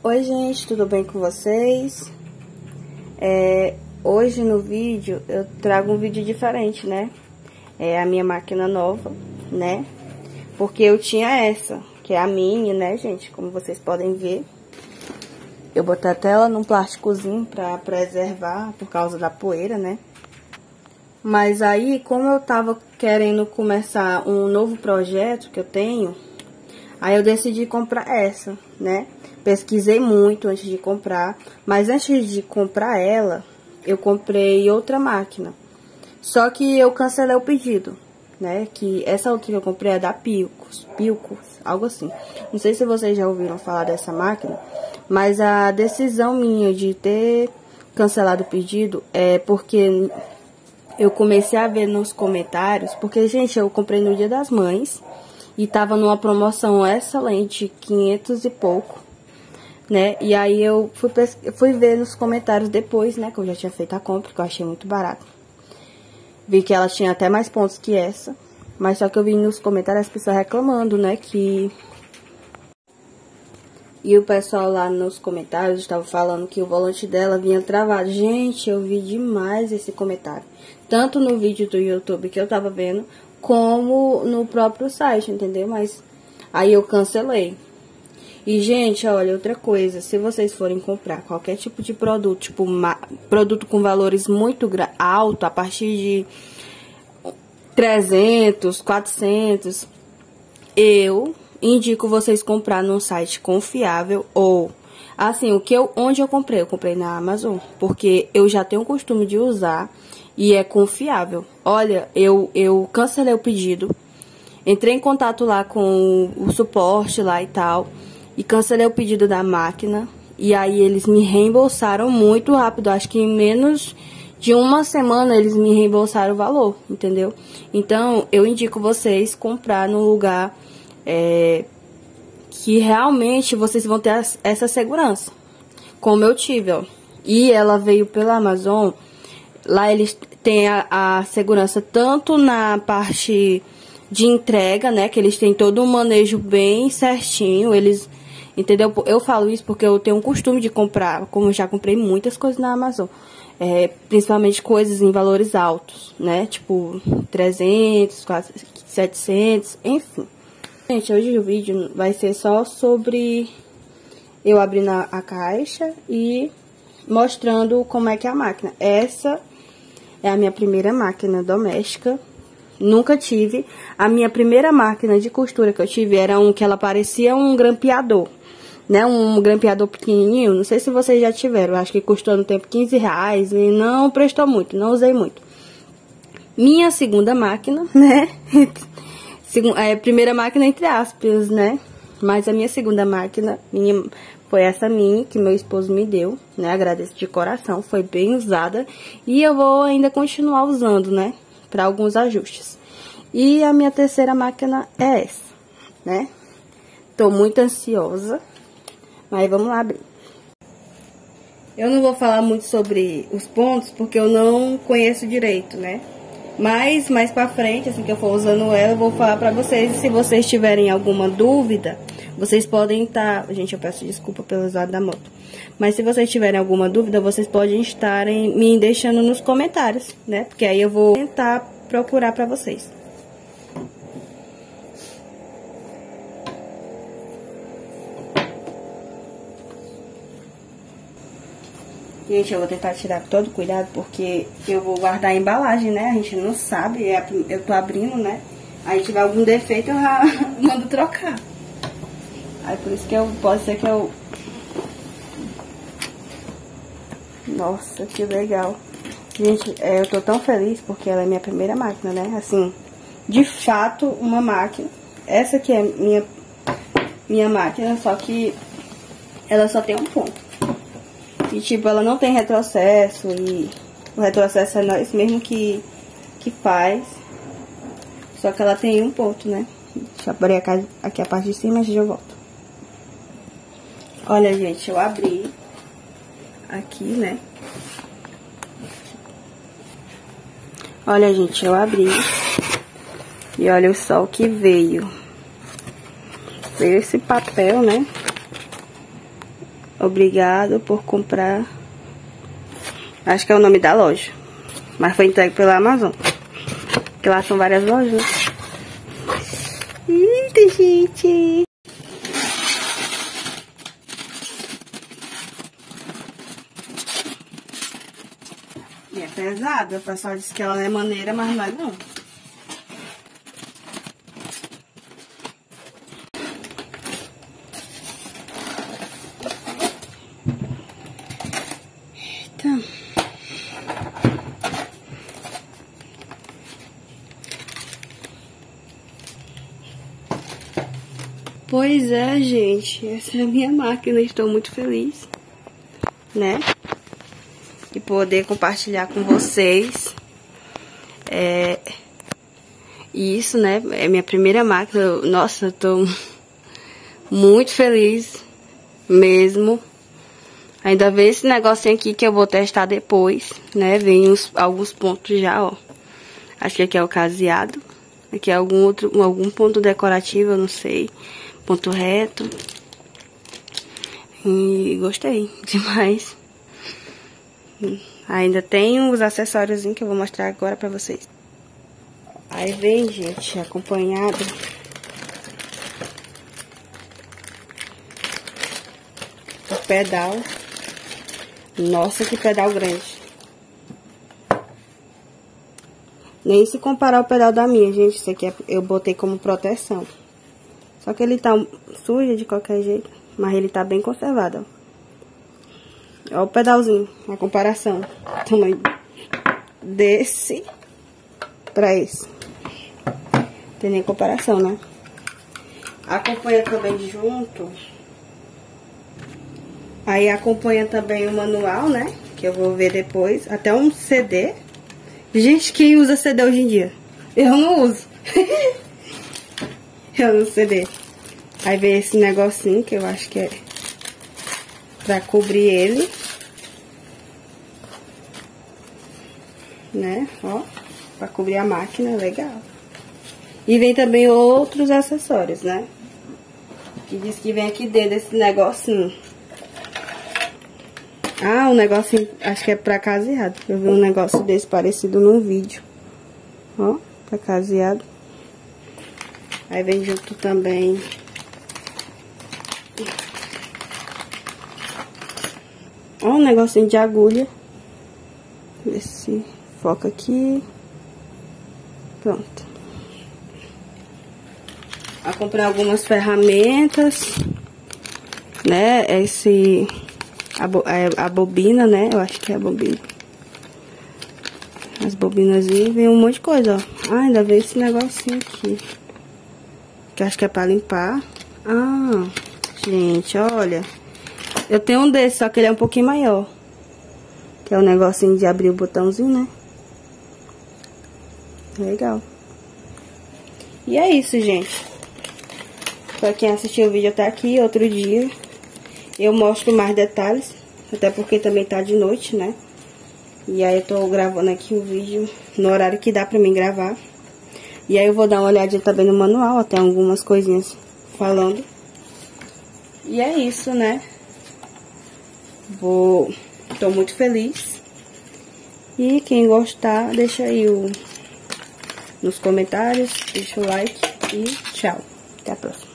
Oi gente, tudo bem com vocês? Hoje no vídeo eu trago um vídeo diferente, né? É a minha máquina nova, né? Porque eu tinha essa, que é a mini, né, gente? Como vocês podem ver. Eu botei até ela num plásticozinho pra preservar por causa da poeira, né? Mas aí, como eu tava querendo começar um novo projeto que eu tenho, aí eu decidi comprar essa, né? Pesquisei muito antes de comprar, mas antes de comprar ela, eu comprei outra máquina. Só que eu cancelei o pedido, né? Que essa outra que eu comprei é da Pilcos, algo assim. Não sei se vocês já ouviram falar dessa máquina, mas a decisão minha de ter cancelado o pedido é porque eu comecei a ver nos comentários, porque, gente, eu comprei no Dia das Mães e tava numa promoção excelente, 500 e pouco, né? E aí eu fui ver nos comentários depois, né, que eu já tinha feito a compra, que eu achei muito barato. Vi que ela tinha até mais pontos que essa, mas só que eu vi nos comentários as pessoas reclamando, né, que... E o pessoal lá nos comentários estava falando que o volante dela vinha travado. Gente, eu vi demais esse comentário. Tanto no vídeo do YouTube que eu tava vendo, como no próprio site, entendeu? Mas aí eu cancelei. E, gente, olha, outra coisa. Se vocês forem comprar qualquer tipo de produto, tipo produto com valores muito alto, a partir de 300, 400, eu indico vocês comprar num site confiável ou, assim, onde eu comprei? Eu comprei na Amazon, porque eu já tenho o costume de usar e é confiável. Olha, eu cancelei o pedido, entrei em contato lá com o suporte lá e tal, e cancelei o pedido da máquina, e aí eles me reembolsaram muito rápido, acho que em menos de uma semana eles me reembolsaram o valor, entendeu? Então, eu indico vocês comprar num lugar... que realmente vocês vão ter essa segurança, como eu tive, ó. E ela veio pela Amazon. Lá eles têm a segurança tanto na parte de entrega, né, que eles têm todo um manejo bem certinho, eles, entendeu? Eu falo isso porque eu tenho um costume de comprar, como eu já comprei muitas coisas na Amazon, principalmente coisas em valores altos, né, tipo 300, quase 700, enfim. Gente, hoje o vídeo vai ser só sobre eu abrindo a caixa e mostrando como é que é a máquina. Essa é a minha primeira máquina doméstica, nunca tive. A minha primeira máquina de costura que eu tive era que ela parecia um grampeador, né? Um grampeador pequenininho, não sei se vocês já tiveram, acho que custou no tempo 15 reais e não prestou muito, não usei muito. Minha segunda máquina, né? Primeira máquina entre aspas, né? Mas a minha segunda máquina foi essa mini que meu esposo me deu, né? Agradeço de coração, foi bem usada. E eu vou ainda continuar usando, né? Para alguns ajustes. E a minha terceira máquina é essa, né? Tô muito ansiosa, mas vamos lá abrir. Eu não vou falar muito sobre os pontos, porque eu não conheço direito, né? Mas mais pra frente, assim que eu for usando ela, eu vou falar pra vocês. E se vocês tiverem alguma dúvida, vocês podem estar... Gente, eu peço desculpa pelo usado da moto. Mas se vocês tiverem alguma dúvida, vocês podem estarem me deixando nos comentários, né? Porque aí eu vou tentar procurar pra vocês. Gente, eu vou tentar tirar com todo cuidado, porque eu vou guardar a embalagem, né? A gente não sabe, eu tô abrindo, né? Aí tiver algum defeito, eu já mando trocar. Aí por isso que pode ser que eu... Nossa, que legal. Gente, eu tô tão feliz porque ela é minha primeira máquina, né? Assim, de fato, uma máquina. Essa aqui é minha máquina, só que ela só tem um ponto. E, tipo, ela não tem retrocesso, e o retrocesso é nós mesmo que faz. Só que ela tem um ponto, né? Deixa eu abrir aqui a parte de cima e já eu volto. Olha, gente, eu abri aqui, né? Olha, gente, eu abri. E olha o sol que veio. Veio esse papel, né? Obrigado por comprar. Acho que é o nome da loja. Mas foi entregue pela Amazon. Porque lá são várias lojas, né? Eita, gente! E é pesada. O pessoal disse que ela é maneira, mas não é não. Eita. Pois é, gente, essa é a minha máquina, estou muito feliz, né? E poder compartilhar com vocês. Isso, né? É minha primeira máquina. Nossa, eu tô muito feliz mesmo. Ainda vem esse negocinho aqui que eu vou testar depois, né? Vem alguns pontos já, ó. Acho que aqui é o caseado. Aqui é algum ponto decorativo, eu não sei. Ponto reto. E gostei demais. Ainda tem os acessórios que eu vou mostrar agora pra vocês. Aí vem, gente, acompanhado o pedal. Nossa, que pedal grande. Nem se comparar ao pedal da minha, gente. Isso aqui eu botei como proteção. Só que ele tá sujo de qualquer jeito. Mas ele tá bem conservado, ó. Ó o pedalzinho, a comparação. O tamanho desse pra esse. Tem nem comparação, né? Acompanha também junto. Aí acompanha também o manual, né? Que eu vou ver depois. Até um CD. Gente, quem usa CD hoje em dia? Eu não uso. Eu uso CD. Aí vem esse negocinho que eu acho que é pra cobrir ele. Né? Ó. Pra cobrir a máquina, legal. E vem também outros acessórios, né? Que diz que vem aqui dentro desse negocinho. Ah, um negocinho, acho que é pra caseado. Eu vi um negócio desse parecido num vídeo. Ó, pra caseado. Aí vem junto também ó, um negocinho de agulha. Ver se foca aqui. Pronto. Eu comprei algumas ferramentas, né? A bobina, né? Eu acho que é a bobina. As bobinas aí, vem um monte de coisa, ó. Ah, ainda veio esse negocinho aqui. Que acho que é pra limpar. Ah, gente, olha. Eu tenho um desse, só que ele é um pouquinho maior. Que é o negocinho de abrir o botãozinho, né? Legal. E é isso, gente. Pra quem assistiu o vídeo até aqui, outro dia eu mostro mais detalhes. Até porque também tá de noite, né? E aí eu tô gravando aqui o vídeo no horário que dá pra mim gravar. E aí eu vou dar uma olhadinha também no manual, até algumas coisinhas falando. E é isso, né? Tô muito feliz. E quem gostar, deixa aí nos comentários, deixa o like e tchau. Até a próxima.